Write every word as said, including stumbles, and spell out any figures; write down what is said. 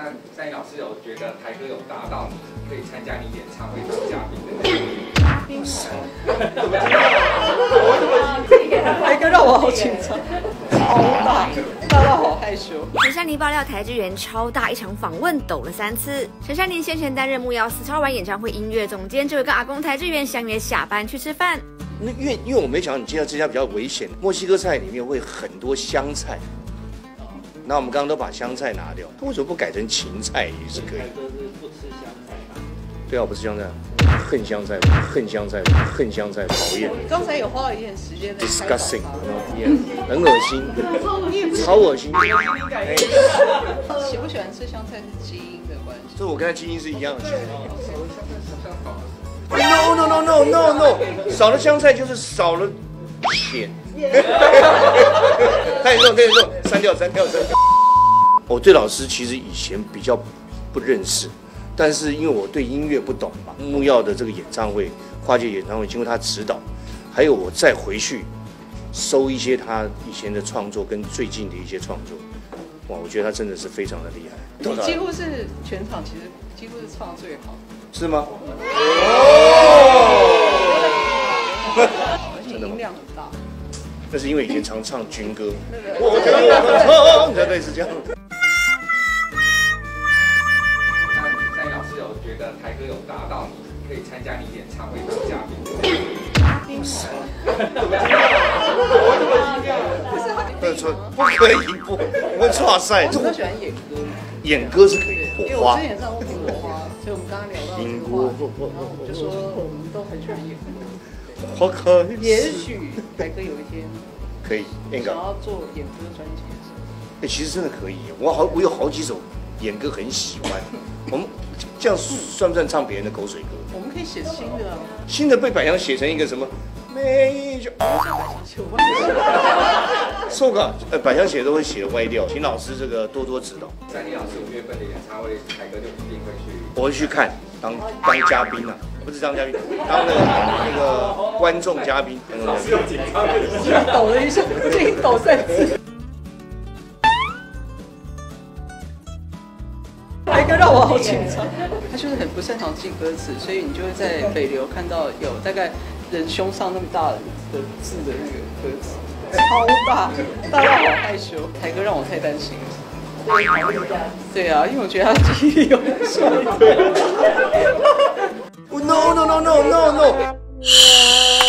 那赛老师有觉得台哥有达到你可以参加你演唱会当嘉宾的？嘉宾什么？ 台哥让我好紧张，超大，大到好害羞。 陈珊妮爆料台剧员超大，一场访问抖了三次。陈珊妮先前担任木曜四超玩演唱会音乐总监，就会跟阿公台剧员相约下班去吃饭。 那因为因为我没想到你介绍这家比较危险，墨西哥菜里面会很多香菜，那我们刚刚都把香菜拿掉，为什么不改成芹菜也是可以？ 哥是不吃香菜吧？ 对啊，我不吃香菜，恨香菜，恨香菜，恨香菜，讨厌。 刚才有花了一点时间在开导 disgusting， 他， 很恶心，超恶心。 喜不喜欢吃香菜是基因的关系。 这我跟他基因是一样的。No no no no no no， 少了香菜就是少了钱。太严重太严重，删掉删掉删掉。我对老师其实以前比较不认识，但是因为我对音乐不懂嘛，木曜的这个演唱会、跨界演唱会经过他指导，还有我再回去搜一些他以前的创作跟最近的一些创作，哇，我觉得他真的是非常的厉害。 你几乎是全场其实几乎是唱的最好。 是吗？ 而且音量很大。 那是因为以前常唱军歌。我听我唱，对对是这样。 那赛老师有觉得台哥有达到你可以参加你演唱会当嘉宾的？ 嘉宾什么？不是他不能说不可以不，我们错赛。 我比较喜欢演歌。 演歌是可以， 因为火花。 我之前上过苹果花，所以我们刚刚聊到这个话题，然后我们就说我们都很喜欢演歌。 好可爱。 也许台哥有一天可以， 想要做演歌专辑的时候， 哎，其实真的可以。我好，我有好几首演歌很喜欢。我们这样算不算唱别人的口水歌？ 我们可以写新的啊。 新的被百香写成一个什么？每一句。受稿，呃，百香写都会写的歪掉，请老师这个多多指导。 珊妮老师五月份的演唱会，台哥就一定会去。 我会去看，当当嘉宾啊，不是当嘉宾，当那个那个观众嘉宾。老师有紧张的一下， 抖了一下，这一抖三次。台哥让我好紧张，他就是很不擅长记歌词，所以你就会在北流看到有大概人胸上那么大的字的那个歌词。 超大，大到好害羞。台哥让我太担心了。对啊，因为我觉得他记忆力有点衰退。 No no no no no no。